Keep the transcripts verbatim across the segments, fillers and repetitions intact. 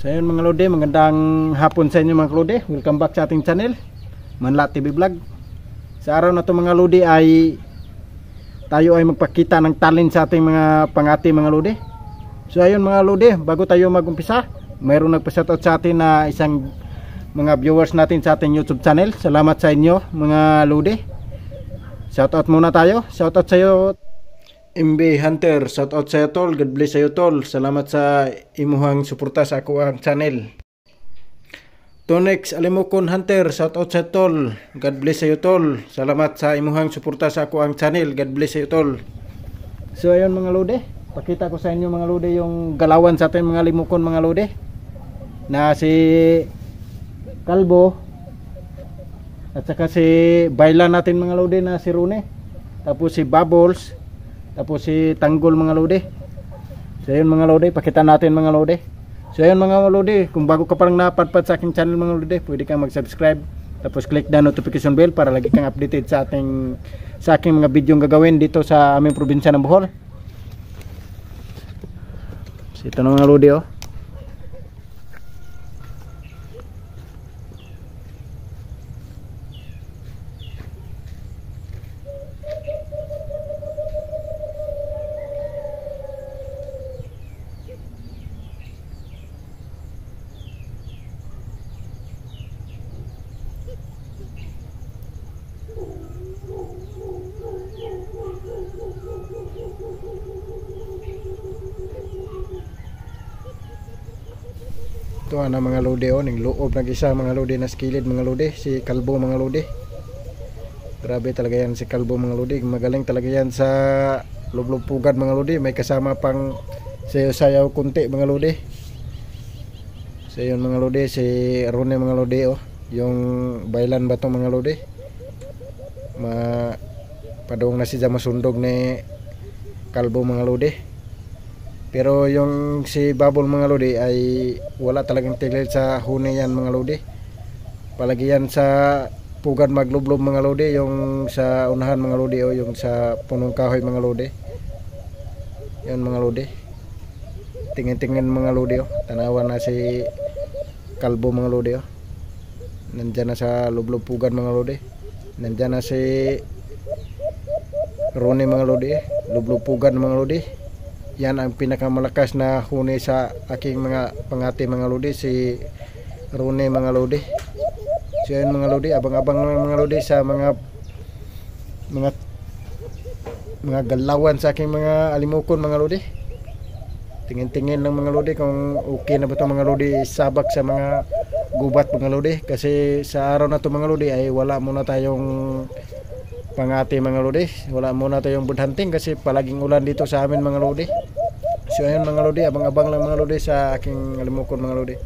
So yun mga lodi, magandang hapon sa inyo mga lodi. Welcome back sa ating channel, Manlat T V Vlog. Sa araw na to mga lodi ay tayo ay magpakita ng talent sa ating mga pangati mga lodi. So ayun mga lodi, bago tayo magumpisa, mayroong nagpa-shoutout sa atin na isang mga viewers natin sa ating YouTube channel. Salamat sa inyo mga lodi. Shoutout muna tayo. Shoutout sa iyo M B Hunter, shout out sa iyo tol, God bless sa iyo tol. Salamat sa imuhang suporta sa ako ang channel. Tonex Alimokon Hunter, shout out sa iyo tol, God bless sa iyo tol. Salamat sa imuhang suporta sa ako ang channel, God bless sa iyo tol. So ayun mga lode, pakita ko sa inyo mga lode yung galawan sa ating mga limokon mga lode. Na si Kalbo at saka si Baylan natin mga lode na si Rune. Tapos si Bubbles. Tapos si Tanggol mga lodi. So yun mga lodi, pakita natin mga lodi. So yun mga lodi, kung bago ka parang napadpad sa aking channel mga lodi, pwede kang mag-subscribe. Tapos click the notification bell para lagi kang updated sa ating sa aking mga video gagawin dito sa aming probinsya ng Bohol. So ito na mga lodi oh. Ito na mga lodi oh, ning loob nag isa mga lodi na skilid mga lodi, si Kalbo mga lodi. Grabe talaga yan si Kalbo mga lodi, magaling talaga yan sa lublob pugad mga lodi, may kasama pang sayaw-sayaw kunti mga lodi. So yun mga lodi, si Rune mga lodi oh, yung Baylan ba to mga lodi. Ma padung na siya masundog ni Kalbo mga lodi. Pero yung si Bubble mga lodi ay wala talagang tigil sa huni yan mga lodi. Palagi yan sa pugad maglublob mga lodi, yung sa unahan mga lodi o yung sa punong kahoy mga lodi. Yan mga lodi. Tingin-tingin mga lodi oh. Tanawan na si Kalbo mga lodi oh. Nandyan na sa lublob pugad mga lodi. Nandyan na si Rone mga lodi, lublob pugad mga lodi. Yan ang pinakamalakas na huni sa aking mga pangati mga lodi, si Rune mga lodi. So yun mga lodi, abang-abang mga lodi sa mga mga mga galawan sa aking mga alimokon mga lodi. Tingin-tingin lang mga lodi kung okay na ba ito mga lodi sabak sa mga gubat mga lodi. Kasi sa araw na ito mga lodi ay wala muna tayong pangati mga lodi, wala muna tayong bird hunting kasi palaging ulan dito sa amin mga lodi. So ayun mga lodi, abang-abang lang mga lodi sa aking alimokon mga lodi.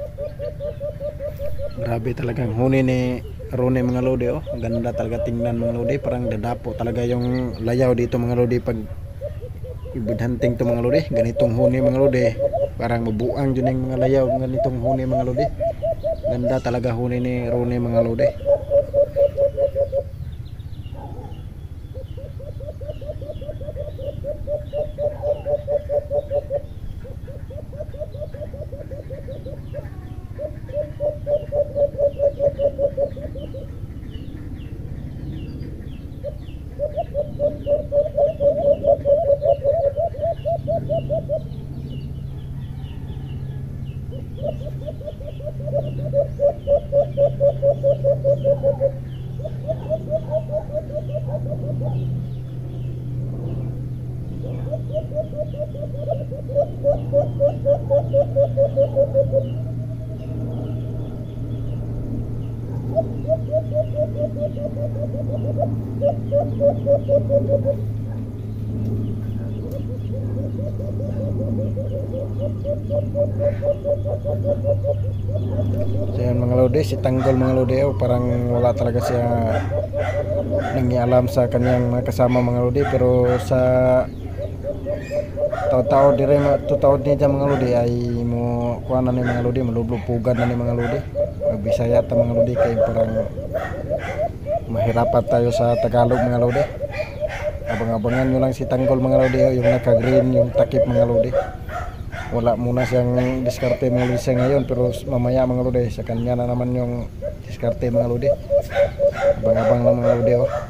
Grabe talagang huni ni Ronnie mga lodi, oh. Ang ganda talaga tingnan mga lodi, parang dadapo talaga yung layaw dito mga lodi pag ibudhanting to mga lodi. Ganitong huni mga lodi, parang mabuang dyan yung mga layaw ganitong huni mga lodi. Ganda talaga huni ni Ronnie mga lodi. So yan mga lodi, si Tanggol mga lodi, oh, parang wala talaga siya nangialam sa kanyang mga kasama mga lodi, pero sa tao-tao dire tao-tao ni dyan mga lodi ay mo kuha na ni mga lodi, malublupugan na ni mga lodi. Magbisaya ta mga lodi kay parang mahirapan tayo sa Tagalog mga lodi. Abang-abangan nyo lang si Tanggol mga lodi, oh, yung naka-green, yung takip mga lodi. Wala muna siyang diskarte mga lodi siya ngayon, pero mamaya mga lodi sa kanya na naman yung diskarte mga lodi. Abang-abang lang mga lodi, oh.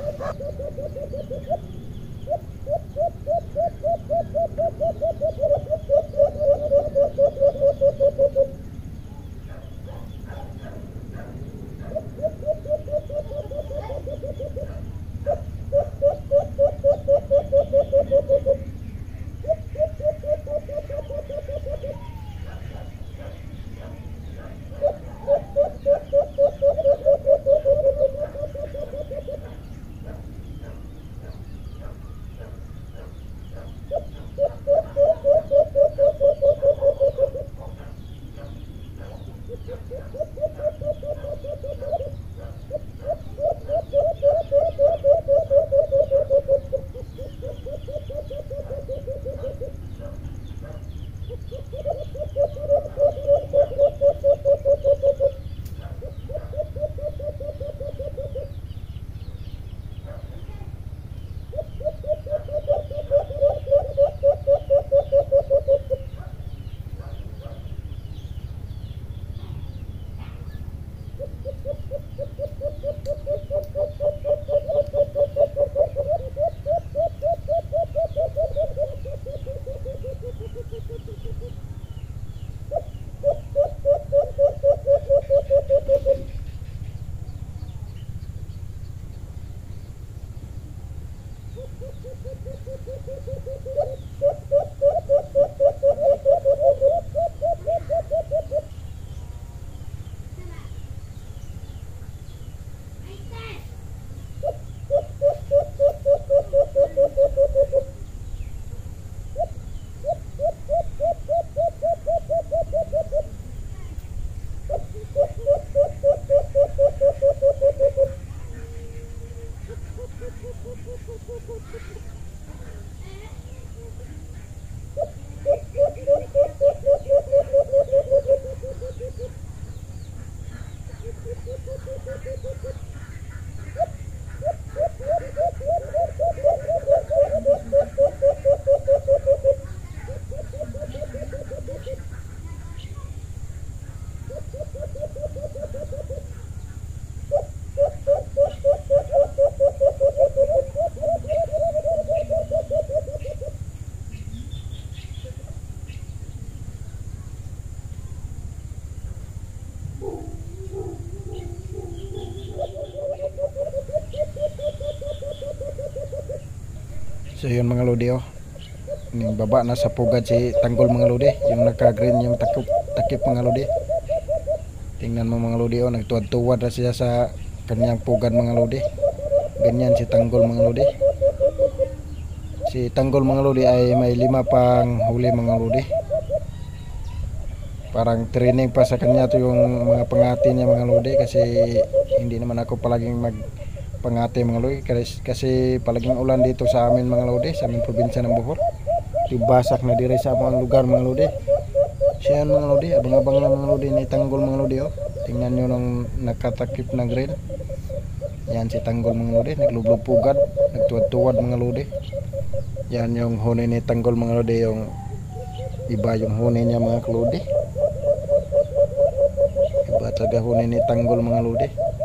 So yun mga lodi, oh. Yung baba nasa pugad si Tanggol mga lodi, yung naka-green yung takip, takip mga lodi. Tingnan mo mga lodi, oh, nagtuwad-tuwad na siya sa kanyang pugad mga lodi. Ganyan si Tanggol mga lodi. Si Tanggol mga lodi ay may lima pang huli mga lodi. parang training pa sa kanya to yung mga pangati niya mga lodi, kasi hindi naman ako palaging mag pangati mga lodi, kasi, kasi palaging ulan dito sa amin mga lodi, sa aming probinsya ng Bohol. Yung basak na dire sa mga lugar mga lodi. Siyan mga lodi, abang-abang lang mga lodi ni Tanggol mga lodi oh. Tingnan nyo nung nakatakip na grill. Yan si Tanggol mga lodi, naglublog-pugad, nagtuwad-tuwad mga lodi. Yan yung huni ni Tanggol mga lodi, yung iba yung huni niya mga lodi. Iba talaga huni ni Tanggol mga lodi.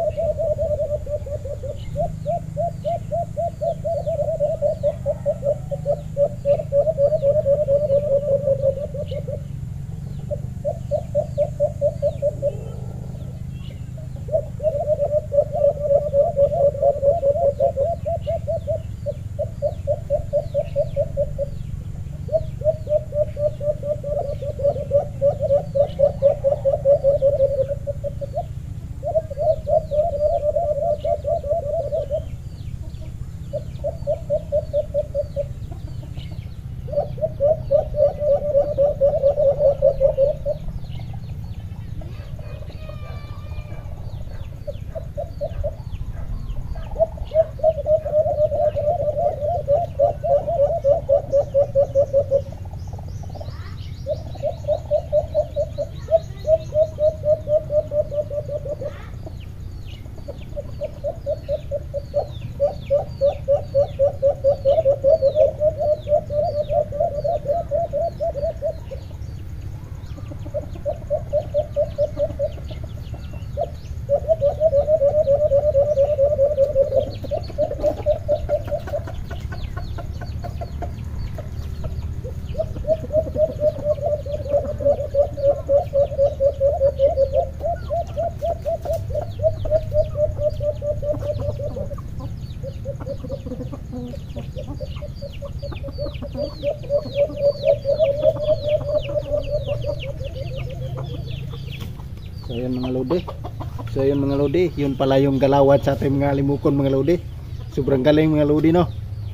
So yun mga lodi. So yun mga lodi, yun pala yung galawat sa ating mga limukon mga lodi. Sobrang galing mga lodi no.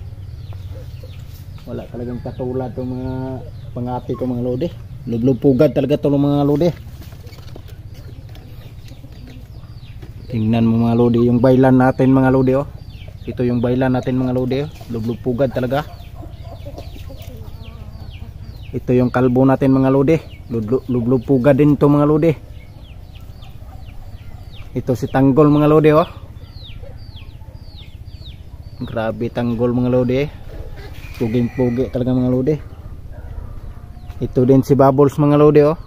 Wala talagang katulad ng mga pangati ko mga lodi. Lublog-pugad talaga to mga lodi. Tingnan mo mga lodi yung bailan natin mga lodi oh. Ito yung bailan natin mga lodi oh. Lublog-pugad talaga. Ito yung kalbo natin mga lodi. Lublog-pugad din to mga lodi. Ito si Tanggol mga lodi oh. Grabe Tanggol mga lodi. Puging-pugi talaga mga lodi. Ito din si Bubbles mga lodi oh.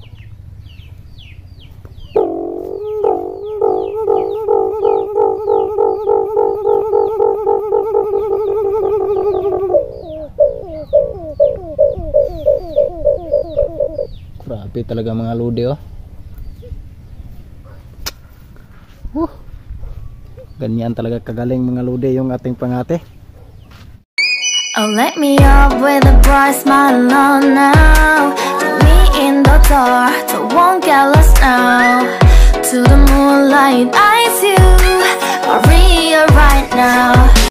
Grabe talaga mga lodi oh. Uh, ganyan talaga kagaling mga lodi yung ating pangate. Oh, let me up with a bright smile on now. Put me in the dark, so won't get lost now. To the moonlight, eyes you, Maria right now.